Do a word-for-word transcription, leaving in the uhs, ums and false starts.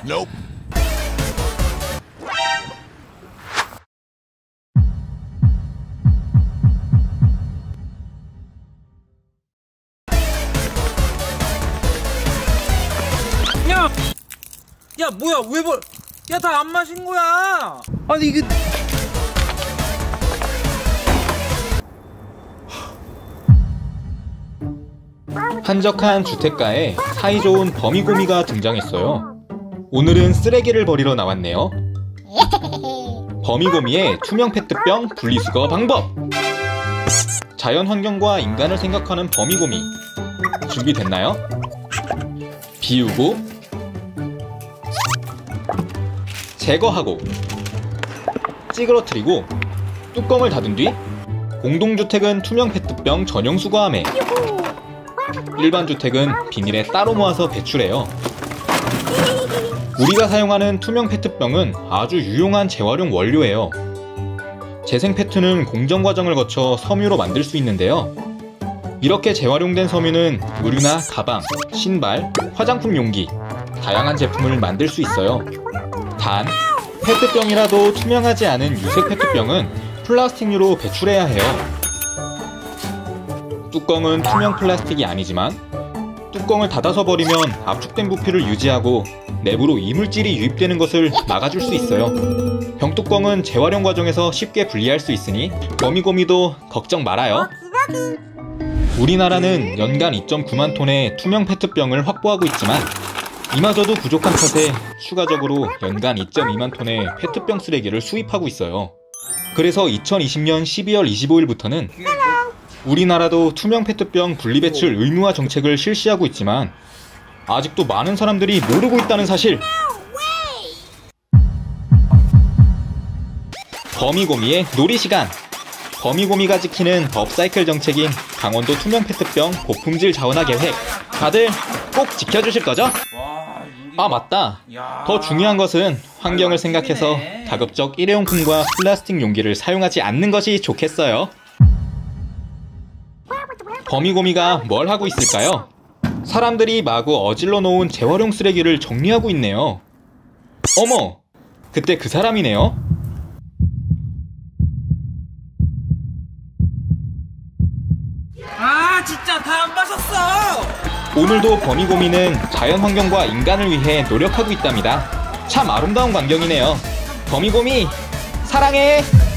Nope. 야! 야 뭐야 왜 뭘? 야 다 안 마신 거야. 아니 이게 한적한 주택가에 사이좋은 범이고미가 등장했어요. 오늘은 쓰레기를 버리러 나왔네요. 범이고미의 투명 페트병 분리수거 방법! 자연환경과 인간을 생각하는 범이고미 준비됐나요? 비우고 제거하고 찌그러뜨리고 뚜껑을 닫은 뒤 공동주택은 투명 페트병 전용 수거함에, 일반 주택은 비닐에 따로 모아서 배출해요. 우리가 사용하는 투명 페트병은 아주 유용한 재활용 원료예요. 재생 페트는 공정 과정을 거쳐 섬유로 만들 수 있는데요. 이렇게 재활용된 섬유는 의류나 가방, 신발, 화장품 용기, 다양한 제품을 만들 수 있어요. 단, 페트병이라도 투명하지 않은 유색 페트병은 플라스틱류로 배출해야 해요. 뚜껑은 투명 플라스틱이 아니지만 뚜껑을 닫아서 버리면 압축된 부피를 유지하고 내부로 이물질이 유입되는 것을 막아줄 수 있어요. 병뚜껑은 재활용 과정에서 쉽게 분리할 수 있으니 범이고미도 걱정 말아요. 우리나라는 연간 이 점 구만 톤의 투명 페트병을 확보하고 있지만 이마저도 부족한 탓에 추가적으로 연간 이 점 이만 톤의 페트병 쓰레기를 수입하고 있어요. 그래서 이천이십 년 십이월 이십오일부터는 우리나라도 투명 페트병 분리배출 의무화 정책을 실시하고 있지만 아직도 많은 사람들이 모르고 있다는 사실! 범이고미의 놀이시간! 범이고미가 지키는 업사이클 정책인 강원도 투명 페트병 고품질 자원화 계획, 다들 꼭 지켜주실 거죠? 아 맞다! 더 중요한 것은 환경을 생각해서 가급적 일회용품과 플라스틱 용기를 사용하지 않는 것이 좋겠어요. 범이고미가 뭘 하고 있을까요? 사람들이 마구 어질러 놓은 재활용 쓰레기를 정리하고 있네요. 어머! 그때 그 사람이네요? 아 진짜 다 안 마셨어. 오늘도 범이고미는 자연환경과 인간을 위해 노력하고 있답니다. 참 아름다운 광경이네요. 범이고미 사랑해!